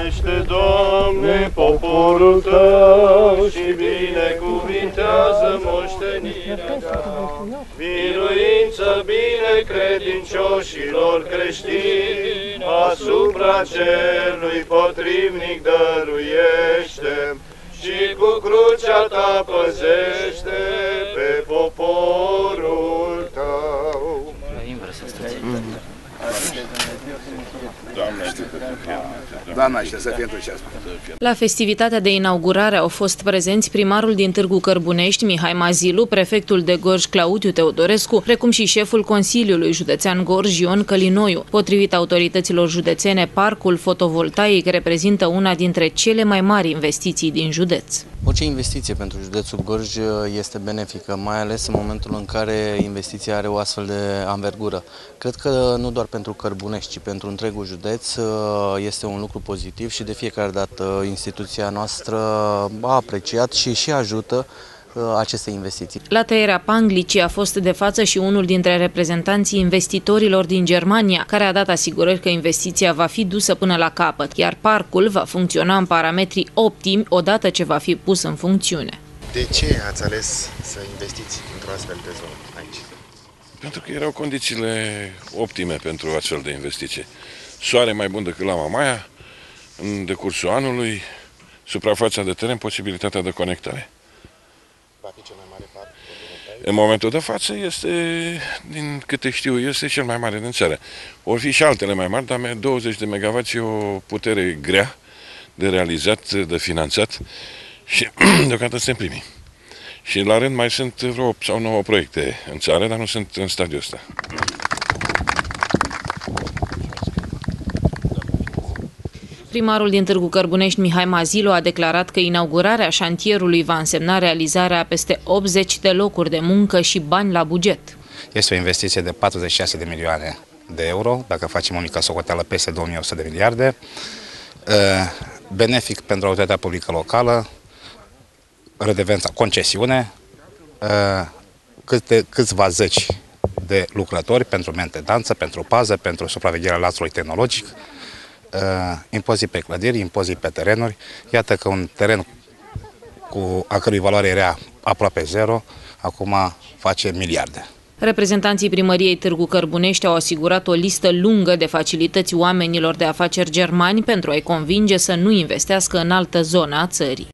Miluiește, Doamne, poporul Tău și binecuvintează moștenirea Ta. Biruință binecredincioșilor creștini, asupra celui potrivnic dăruiește și cu crucea Ta păzește pe poporul Tău. Doamna, știe să fie entuziasmă. La festivitatea de inaugurare au fost prezenți primarul din Târgu Cărbunești, Mihai Mazilu, prefectul de Gorj, Claudiu Teodorescu, precum și șeful Consiliului Județean Gorj, Ion Călinoiu. Potrivit autorităților județene, parcul fotovoltaic reprezintă una dintre cele mai mari investiții din județ. Orice investiție pentru județul Gorj este benefică, mai ales în momentul în care investiția are o astfel de anvergură. Cred că nu doar pentru Cărbunești, ci pentru întregul județ este un lucru pozitiv și de fiecare dată instituția noastră a apreciat și ajută aceste investiții. La tăierea panglicii a fost de față și unul dintre reprezentanții investitorilor din Germania, care a dat asigurări că investiția va fi dusă până la capăt, iar parcul va funcționa în parametri optimi odată ce va fi pus în funcțiune. De ce ați ales să investiți într-o astfel de zonă aici? Pentru că erau condițiile optime pentru astfel de investiții. Soare mai bun decât la Mamaia, în decursul anului, suprafața de teren, posibilitatea de conectare. Va fi cel mai mare parc fotovoltaic? În momentul de față este, din câte știu, este cel mai mare din țară. Vor fi și altele mai mari, dar 20 de MW e o putere grea de realizat, de finanțat și deocamdată suntem primii. Și la rând mai sunt vreo 8 sau 9 proiecte în țară, dar nu sunt în stadiul ăsta. Primarul din Târgu Cărbunești, Mihai Mazilu, a declarat că inaugurarea șantierului va însemna realizarea a peste 80 de locuri de muncă și bani la buget. Este o investiție de 46 de milioane de euro, dacă facem o mică socoteală, peste 2100 de miliarde. Benefic pentru autoritatea publică locală, redevența concesiune, câțiva zeci de lucrători pentru mentenanță, pentru pază, pentru supravegherea lațului tehnologic, impozit pe clădiri, impozit pe terenuri. Iată că un teren a cărui valoare era aproape zero, acum face miliarde. Reprezentanții primăriei Târgu Cărbunești au asigurat o listă lungă de facilități oamenilor de afaceri germani pentru a-i convinge să nu investească în altă zonă a țării.